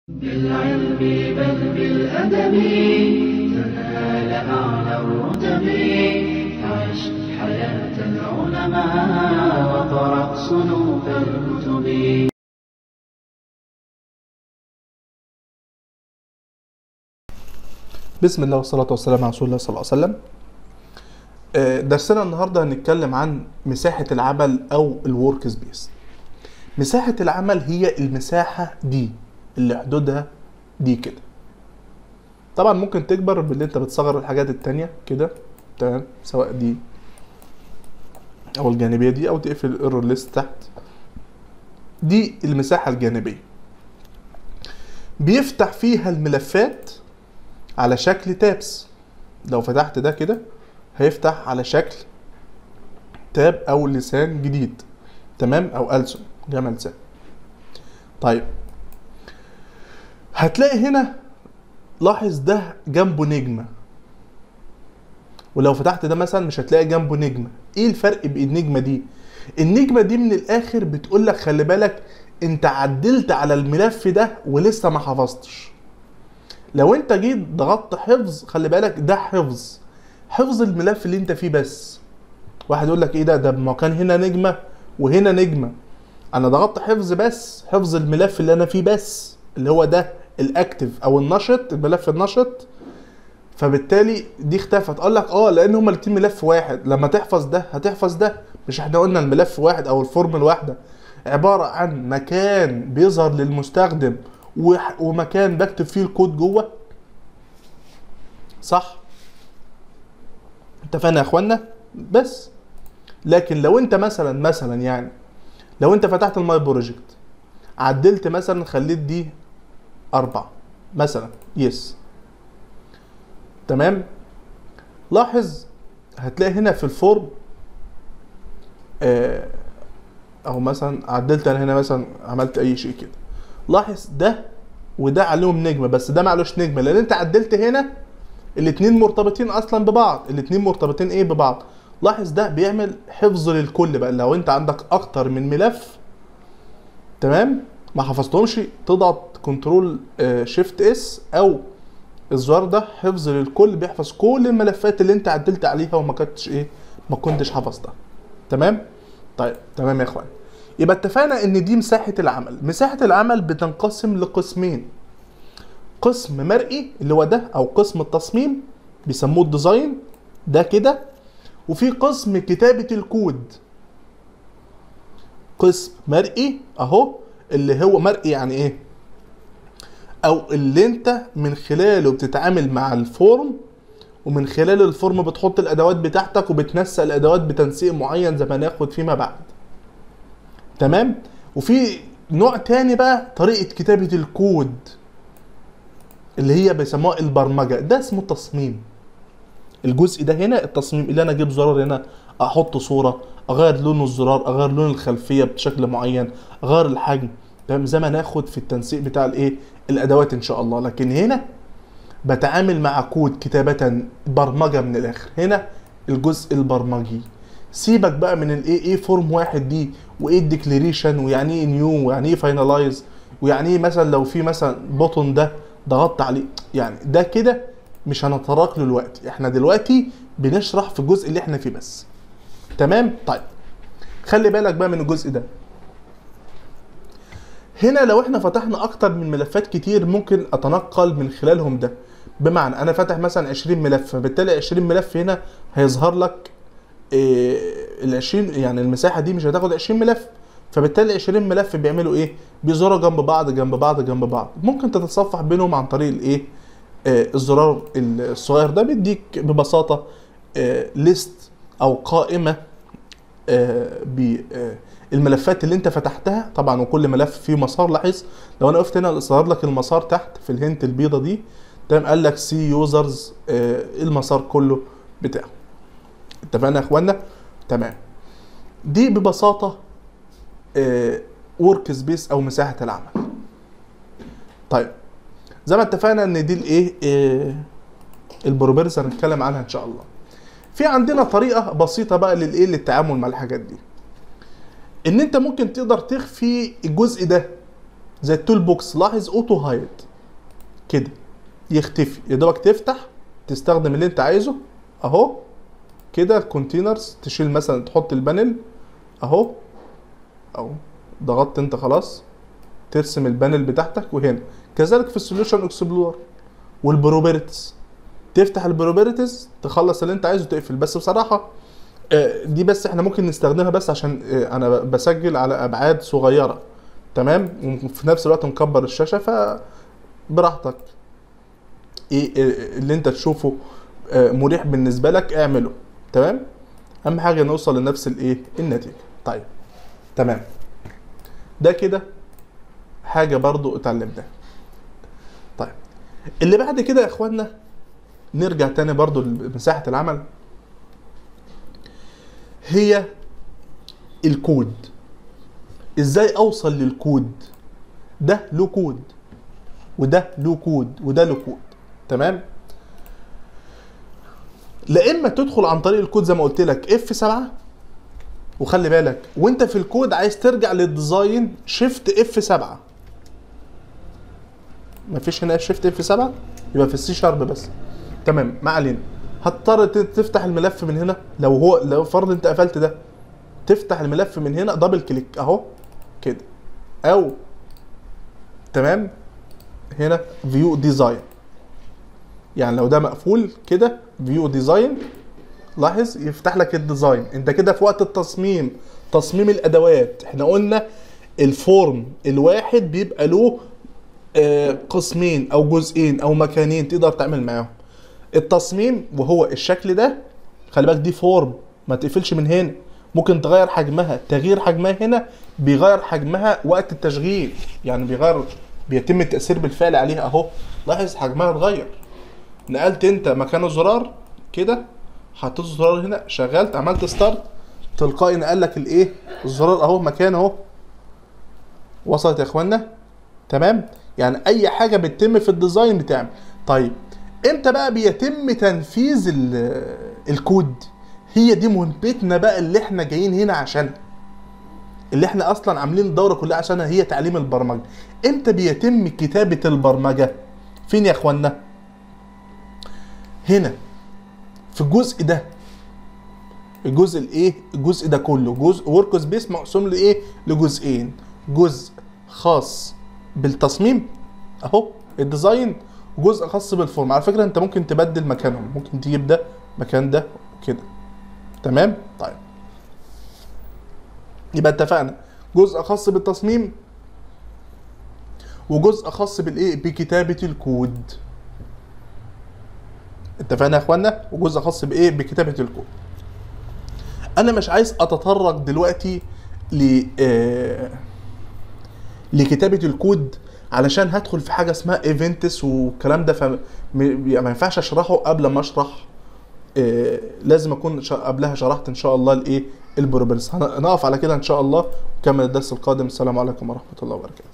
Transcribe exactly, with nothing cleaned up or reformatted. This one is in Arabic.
بالعلم بل بالأدب تنال أعلى الرتب. عش حياة العلماء وقرأ صنوف الكتب. بسم الله والصلاة والسلام على رسول الله صلى الله عليه وسلم. آه، درسنا النهاردة هنتكلم عن مساحة العمل أو الورك سبيس. مساحة العمل هي المساحة دي اللي حدودها دي كده. طبعا ممكن تكبر باللي انت بتصغر الحاجات التانية كده، تمام، سواء دي أو الجانبية دي، أو تقفل الايرور ليست تحت. دي المساحة الجانبية، بيفتح فيها الملفات على شكل تابس. لو فتحت ده كده هيفتح على شكل تاب او لسان جديد، تمام، او ألسن جمع لسان. طيب هتلاقي هنا، لاحظ ده جنبه نجمة، ولو فتحت ده مثلا مش هتلاقي جنبه نجمة. ايه الفرق بين النجمة دي؟ النجمة دي من الاخر بتقول لك خلي بالك انت عدلت على الملف ده ولسه ما حفظتش. لو انت جيت ضغطت حفظ، خلي بالك ده حفظ حفظ الملف اللي انت فيه بس. واحد يقول لك ايه ده ده ما كان هنا نجمه وهنا نجمه. انا ضغطت حفظ بس، حفظ الملف اللي انا فيه بس، اللي هو ده الاكتف او النشط، الملف النشط. فبالتالي دي اختفت. اقول لك اه لان هما الاتنين ملف واحد. لما تحفظ ده هتحفظ ده. مش احنا قلنا الملف واحد او الفورم الواحده عباره عن مكان بيظهر للمستخدم وح- ومكان بكتب فيه الكود جوه، صح؟ اتفقنا يا اخوانا؟ بس لكن لو انت مثلا مثلا يعني لو انت فتحت الماي بروجكت، عدلت مثلا خليت دي أربعة مثلا، يس، تمام، لاحظ هتلاقي هنا في الفورم اه او مثلا عدلت انا هنا مثلا عملت اي شيء كده، لاحظ ده وده عليهم نجمه، بس ده معلوش نجمه لان انت عدلت هنا. الاتنين مرتبطين اصلا ببعض، الاتنين مرتبطين ايه ببعض. لاحظ ده بيعمل حفظ للكل بقى. لو انت عندك اكتر من ملف، تمام، ما حفظتهمش، تضغط كنترول شيفت اس او الزرار ده حفظ للكل، بيحفظ كل الملفات اللي انت عدلت عليها وما كنتش ايه ما كنتش حفظتها. تمام. طيب تمام يا اخوان، يبقى اتفقنا ان دي مساحة العمل. مساحة العمل بتنقسم لقسمين: قسم مرئي اللي هو ده او قسم التصميم بيسموه الديزاين ده كده، وفي قسم كتابة الكود. قسم مرئي اهو، اللي هو مرئي يعني ايه؟ او اللي انت من خلاله بتتعامل مع الفورم، ومن خلال الفورم بتحط الادوات بتاعتك وبتنسق الادوات بتنسيق معين زي ما ناخد فيما بعد، تمام. وفي نوع تاني بقى طريقة كتابة الكود اللي هي بيسموها البرمجة، ده اسمه التصميم. الجزء ده هنا التصميم، اللي انا اجيب زرار هنا، احط صورة، اغير لون الزرار، اغير لون الخلفية بشكل معين، اغير الحجم، تمام، زي ما ناخد في التنسيق بتاع الايه الادوات ان شاء الله. لكن هنا بتعامل مع كود كتابة، برمجة من الاخر. هنا الجزء البرمجي. سيبك بقى من الايه ايه فورم واحد دي، وايه الديكليريشن، ويعني ايه نيو، ويعني ايه فاينلايز، ويعني ايه مثلا لو في مثلا بوتون ده ضغطت عليه، يعني ده كده مش هنتطرق له دلوقتي. احنا دلوقتي بنشرح في الجزء اللي احنا فيه بس، تمام. طيب خلي بالك بقى من الجزء ده. هنا لو احنا فتحنا اكتر من ملفات كتير ممكن اتنقل من خلالهم ده. بمعنى انا فاتح مثلا عشرين ملف، فبالتالي عشرين ملف هنا هيظهر لك إيه ال عشرين، يعني المساحه دي مش هتاخد عشرين ملف، فبالتالي عشرين ملف بيعملوا ايه؟ بيظهروا جنب بعض جنب بعض جنب بعض. ممكن تتصفح بينهم عن طريق الايه آه الزرار الصغير ده، بيديك ببساطه آه ليست او قائمه آه بالملفات اللي انت فتحتها طبعا، وكل ملف فيه مسار. لاحظ لو انا وقفت هنا ظهر لك المسار تحت في الهنت البيضه دي، تمام، قال لك سي يوزرز المسار كله بتاعه. اتفقنا يا اخوانا؟ تمام. دي ببساطه ورك سبيس او مساحه العمل. طيب زي ما اتفقنا ان دي الايه آه البروبرز هنتكلم عنها ان شاء الله. في عندنا طريقه بسيطه بقى للايه للتعامل مع الحاجات دي، ان انت ممكن تقدر تخفي الجزء ده. زي التول بوكس، لاحظ اوتو هايد كده يختفي، يا دوبك تفتح تستخدم اللي انت عايزه اهو كده. الكونتينرز تشيل مثلا تحط البانل اهو اهو، ضغطت انت خلاص ترسم البانل بتاعتك. وهنا كذلك في السوليوشن اكسبلور والبروبرتيز، تفتح البروبرتيز تخلص اللي انت عايزه تقفل. بس بصراحه دي بس احنا ممكن نستخدمها بس عشان انا بسجل على ابعاد صغيره تمام، وفي نفس الوقت مكبر الشاشه، فبراحتك ايه اللي انت تشوفه مريح بالنسبه لك اعمله تمام. اهم حاجه نوصل لنفس الايه النتيجه. طيب تمام، ده كده حاجه برضو اتعلمناها. طيب اللي بعد كده يا اخوانا نرجع تاني برضو لمساحه العمل، هي الكود. ازاي اوصل للكود؟ ده له كود وده له كود وده له كود تمام. لا اما تدخل عن طريق الكود زي ما قلت لك اف سبعة، وخلي بالك وانت في الكود عايز ترجع للديزاين شيفت اف سبعة. مفيش هنا شيفت اف سبعة، يبقى في السي شارب بس تمام. ما علينا، هتضطر تفتح الملف من هنا. لو هو لو فرض انت قفلت ده، تفتح الملف من هنا دبل كليك اهو كده، او تمام هنا فيو ديزاين. يعني لو ده مقفول كده فيو ديزاين، لاحظ يفتح لك الديزاين. انت كده في وقت التصميم، تصميم الادوات. احنا قلنا الفورم الواحد بيبقى له آه قسمين او جزئين او مكانين تقدر تعمل معاهم التصميم، وهو الشكل ده. خلي بالك دي فورم ما تقفلش من هنا، ممكن تغير حجمها. تغيير حجمها هنا بيغير حجمها وقت التشغيل، يعني بيغير بيتم التأثير بالفعل عليها اهو. لاحظ حجمها اتغير. نقلت انت مكان الزرار كده، حطيت الزرار هنا، شغلت عملت ستارت، تلقائي نقل لك الايه الزرار اهو مكان اهو. وصلت يا اخوانا تمام. يعني اي حاجه بتتم في الديزاين بتعمل. طيب امتى بقى بيتم تنفيذ الكود؟ هي دي مهمتنا بقى اللي احنا جايين هنا عشانها، اللي احنا اصلا عاملين الدوره كلها عشانها، هي تعليم البرمجه. امتى بيتم كتابه البرمجه؟ فين يا اخوانا؟ هنا في الجزء ده، الجزء الايه الجزء ده كله جزء ورك سبيس مقسوم لايه لجزئين. جزء خاص بالتصميم اهو الديزاين، وجزء خاص بالفورم. على فكره انت ممكن تبدل مكانهم، ممكن تجيب ده مكان ده كده تمام. طيب يبقى اتفقنا جزء خاص بالتصميم وجزء خاص بالايه بكتابه الكود. اتفقنا يا اخوانا؟ وجزء خاص بايه بكتابه الكود. انا مش عايز اتطرق دلوقتي ل آه لكتابه الكود، علشان هدخل في حاجه اسمها ايفنتس والكلام ده، فما ينفعش اشرحه قبل ما اشرح. آه لازم اكون قبلها شرحت ان شاء الله الايه البروبرتيز. هنقف على كده ان شاء الله، ونكمل الدرس القادم. السلام عليكم ورحمه الله وبركاته.